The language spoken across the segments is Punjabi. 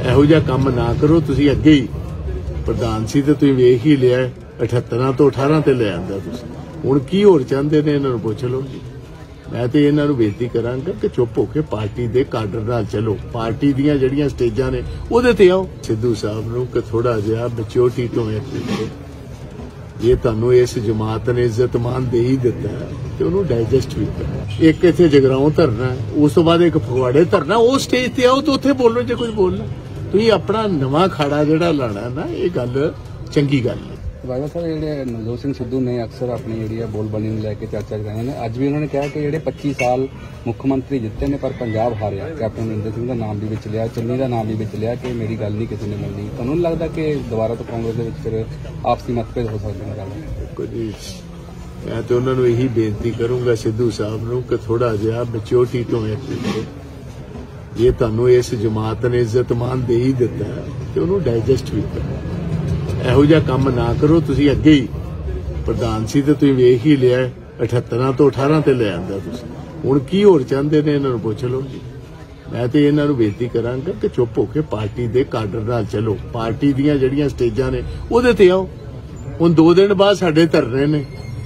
ਇਹੋ ਜਿਹਾ ਕੰਮ ਨਾ ਕਰੋ। ਤੁਸੀਂ ਅੱਗੇ ਹੀ ਪ੍ਰਧਾਨ ਸੀ ਤੇ ਤੁਸੀਂ ਵੇਖ ਹੀ ਲਿਆ 78 ਤੋਂ 18 ਤੇ ਲੈ ਆਂਦਾ ਤੁਸੀਂ। ਹੁਣ ਕੀ ਹੋਰ ਚਾਹੁੰਦੇ ਨੇ ਇਹਨਾਂ ਨੂੰ ਪੁੱਛ ਲਓ ਜੀ। मैं तो इन्हों बेनती करांगा कि चुप होकर पार्टी के काडर नाल चलो। पार्टी दी जड़ियां स्टेजां ने उहदे ते आओ। सिद्धू साहब नूं कि थोड़ा जिहा मैच्योरिटी तो ये तुहानूं इस जमात ने इज्जत मान दे ही दिता है तो उन्होंने डाइजेस्ट भी करना। एक इत्थे जगराओं धरना, उस तो बाद एक फगवाड़े धरना, वो स्टेज ते आओ तो उत्थे बोलो जो कुछ बोलना। तुसीं अपना नवां खाड़ा जिहड़ा लाना ना, ये गल चंगी गल है। बाबा साहब ਜਿਹੜੇ ਨਵਜੋਤ ਸਿੰਘ ਸਿੱਧੂ ਨੇ ਅਕਸਰ ਆਪਣੀ ਜਿਹੜੀ ਬੋਲਬਾਣੀ ਨੂੰ ਲੈ ਕੇ ਚਰਚਾ ਕਰਾਈ ਨੇ, ਅੱਜ ਵੀ ਉਹਨਾਂ ਨੇ ਕਿਹਾ ਕਿ ਜਿਹੜੇ 25 ਸਾਲ ਮੁੱਖ ਮੰਤਰੀ ਜਿੱਤੇ ਨੇ ਪਰ ਪੰਜਾਬ ਹਾਰਿਆ। ਕੈਪਟਨ ਅਮਰਿੰਦਰ ਸਿੰਘ ਦਾ ਨਾਮ ਵੀ ਵਿੱਚ ਲਿਆ, ਚੰਨੀ ਦਾ ਨਾਮ ਵੀ ਵਿੱਚ ਲਿਆ ਕਿ ਮੇਰੀ ਗੱਲ ਨਹੀਂ ਕਿਸੇ ਨੇ ਮੰਨੀ। ਤੁਹਾਨੂੰ ਨਹੀਂ ਲੱਗਦਾ ਕਿ ਦੁਬਾਰਾ ਤੋਂ ਕਾਂਗਰਸ ਦੇ ਵਿੱਚ ਫਿਰ ਆਪਸੀ ਮਤਭੇਦ ਹੋ ਸਕਦੇ ਨੇ? ਗੱਲ मैं तो उन्होंने यही बेनती करूंगा सिद्धू साहब नूं कि थोड़ा जिहा मैच्योरिटी तो ये तुहानूं इस जमात ने इज्जत मान दे ही दिता है तो उन्होंने डाइजेस्ट भी करना। ਇਹੋ ਜਿਹਾ ਕੰਮ ਨਾ ਕਰੋ। ਤੁਸੀਂ ਅੱਗੇ ਹੀ ਪ੍ਰਧਾਨ ਸੀ ਤੇ ਤੁਸੀਂ ਵੇਖ ਹੀ ਲਿਆ 78 ਤੋਂ 18 ਤੇ ਲੈ ਆਂਦਾ ਤੁਸੀਂ। ਹੁਣ ਕੀ ਹੋਰ ਚਾਹੁੰਦੇ ਨੇ ਇਹਨਾਂ ਨੂੰ ਪੁੱਛ ਲਓ ਜੀ। मैं तो इन्हों बेनती करांगा कि चुप होकर पार्टी के काडर नाल चलो। पार्टी दी जड़ियां स्टेजां ने उहदे ते आओ। हुण 2 दिन बाद साडे धरने ने,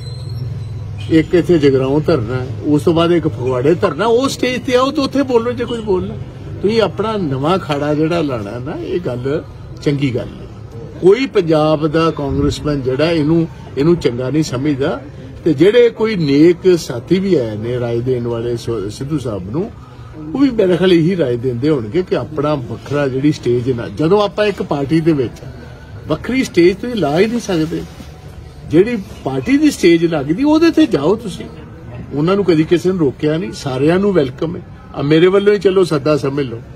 एक इत्थे जगराओं धरना, उस तो बाद एक फगवाड़े धरना, वो स्टेज ते आओ तो उत्थे बोलो जो कुछ बोलना। तुसीं अपना नवां खाड़ा जिहड़ा लाना ना, ये गल चंगी गल है। कोई पंजाब दा कांग्रेसमैन जिहड़ा इनू चंगा नहीं समझदा ते जिहड़े कोई नेक साथी भी आए ने राय देण वाले सिद्धू साहब नूं, वो भी मेरे ख्याल यही राय देंदे होणगे कि अपना वखरा जिहड़ी स्टेज ना, जदों आपां एक पार्टी दे विच वखरी स्टेज तुसीं ला ही नहीं सकदे। जिहड़ी पार्टी दी स्टेज लगदी ਉਹਦੇ ਤੇ ਜਾਓ ਤੁਸੀਂ। ਉਹਨਾਂ ਨੂੰ ਕਦੀ ਕਿਸੇ ਨੇ ਰੋਕਿਆ ਨਹੀਂ, ਸਾਰਿਆਂ ਨੂੰ ਵੈਲਕਮ ਹੈ। ਆ ਮੇਰੇ ਵੱਲੋਂ ਹੀ ਚਲੋ ਸੱਦਾ ਸਮਝ ਲਓ।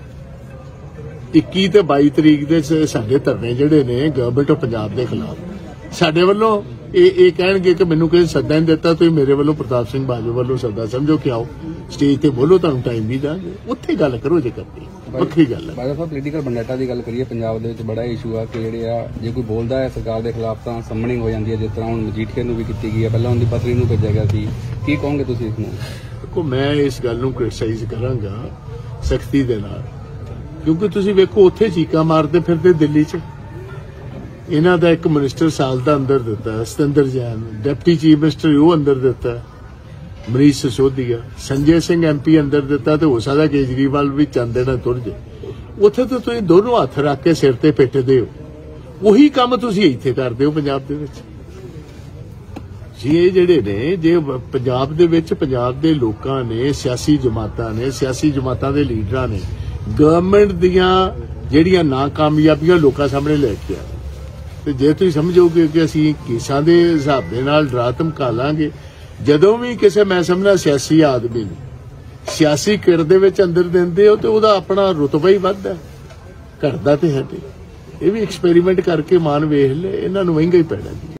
21 ਤੇ 22 ਤਰੀਕ ਦੇ ਸਾਡੇ ਧਰਨੇ ਜਿਹੜੇ ਨੇ ਗਵਰਨਮੈਂਟ ਆਫ ਪੰਜਾਬ ਦੇ ਖਿਲਾਫ, ਸਾਡੇ ਵੱਲੋਂ ਇਹ ਕਹਿਣਗੇ ਕਿ ਮੈਨੂੰ ਕਿਸੇ ਸੱਦਾ ਨਹੀਂ ਦਿੱਤਾ, ਤੁਸੀਂ ਮੇਰੇ ਵੱਲੋਂ ਪ੍ਰਤਾਪ ਸਿੰਘ ਬਾਜਵਾ ਵੱਲੋਂ ਸੱਦਾ ਸਮਝੋ ਕਿ ਆਓ ਸਟੇਜ ਤੇ ਬੋਲੋ, ਤੁਹਾਨੂੰ ਟਾਈਮ ਵੀ ਦਾਂਗੇ। ਉੱਥੇ ਗੱਲ ਕਰੋ ਜੇ ਕਰਨੀ ਵੱਖਰੀ ਗੱਲ ਹੈ। ਬਾਜਵਾ ਸਾਹਿਬ, ਪੋਲੀਟੀਕਲ ਬੰਡੇਟਾ ਦੀ ਗੱਲ ਕਰੀਏ, ਪੰਜਾਬ ਦੇ ਵਿੱਚ ਬੜਾ ਇਸ਼ੂ ਆ ਕਿ ਜਿਹੜੇ ਆ ਜੇ ਕੋਈ ਬੋਲਦਾ ਹੈ ਸਰਕਾਰ ਦੇ ਖਿਲਾਫ ਤਾਂ ਸਮਨਿੰਗ ਹੋ ਜਾਂਦੀ ਹੈ। ਜਿਸ ਤਰ੍ਹਾਂ ਹੁਣ ਮਜੀਠੀਆ ਨੂੰ ਵੀ ਕੀਤੀ ਗਈ ਹੈ, ਪਹਿਲਾਂ ਉਹਦੀ ਪਤਨੀ ਨੂੰ ਭੇਜਿਆ ਗਿਆ ਸੀ। ਕੀ ਕਹੋਗੇ ਤੁਸੀਂ ਇਸ ਨੂੰ? ਦੇਖੋ, ਮੈਂ ਇਸ ਗੱਲ ਨੂੰ ਕ੍ਰਿਟਿਸਾਈਜ਼ ਕਰਾਂਗਾ ਸਖਤੀ ਦੇ ਨਾਲ, ਕਿਉਂਕਿ ਤੁਸੀਂ ਵੇਖੋ ਉੱਥੇ ਚੀਕਾਂ ਮਾਰਦੇ ਫਿਰਦੇ ਦਿੱਲੀ 'ਚ। ਇਹਨਾਂ ਦਾ ਇੱਕ ਮਿਨਿਸਟਰ ਸਾਲ ਦਾ ਅੰਦਰ ਦਿੱਤਾ, Satinder Jain, deputy chief minister ਉਹ ਅੰਦਰ ਦਿੱਤਾ, ਮਨੀਸ਼ ਸਿਸੋਦੀਆ, ਸੰਜੇ ਸਿੰਘ MP ਅੰਦਰ ਦਿੱਤਾ, ਤੇ ਹੋ ਸਕਦਾ ਕੇਜਰੀਵਾਲ ਵੀ ਚੰਦੇ ਨਾਲ ਤੁਰ ਜੇ। ਉੱਥੇ ਤਾਂ ਤੁਸੀਂ ਦੋਨੋਂ ਹੱਥ ਰੱਖ ਕੇ ਸਿਰ ਤੇ ਪਿੱਟਦੇ ਹੋ। ਉਹੀ ਕੰਮ ਤੁਸੀਂ ਇੱਥੇ ਕਰਦੇ ਹੋ ਪੰਜਾਬ ਦੇ ਵਿੱਚ। ਜੀ ਇਹ ਜਿਹੜੇ ਨੇ, ਜੇ ਪੰਜਾਬ ਦੇ ਵਿੱਚ ਪੰਜਾਬ ਦੇ ਲੋਕਾਂ ਨੇ, ਸਿਆਸੀ ਜਮਾਤਾਂ ਦੇ ਲੀਡਰਾਂ ਨੇ ਗਵਰਨਮੈਂਟ ਦੀਆਂ ਜਿਹੜੀਆਂ ਨਾਕਾਮਯਾਬੀਆਂ ਲੋਕਾਂ ਸਾਹਮਣੇ ਲੈ ਕੇ ਆਏ, ਤੇ ਜੇ ਤੁਸੀਂ ਸਮਝੋਗੇ ਕਿ ਅਸੀਂ ਕੇਸਾਂ ਦੇ ਹਿਸਾਬ ਦੇ ਨਾਲ ਡਰਾ ਧਮਕਾ ਲਾਂਗੇ, ਜਦੋਂ ਵੀ ਕਿਸੇ ਮੈਂ ਸਮਝਣਾ ਸਿਆਸੀ ਆਦਮੀ ਨੂੰ ਸਿਆਸੀ ਕਿਰ ਦੇ ਵਿੱਚ ਅੰਦਰ ਦਿੰਦੇ ਹੋ ਤੇ ਉਹਦਾ ਆਪਣਾ ਰੁਤਬਾ ਹੀ ਵੱਧਦਾ, ਘਟਦਾ ਤੇ ਹੈ। ਇਹ ਵੀ ਐਕਸਪੈਰੀਮੈਂਟ ਕਰਕੇ ਮਾਨ ਵੇਖ ਲੈ, ਇਹਨਾਂ ਨੂੰ ਮਹਿੰਗਾ ਹੀ ਪੈਣਾ ਜੀ।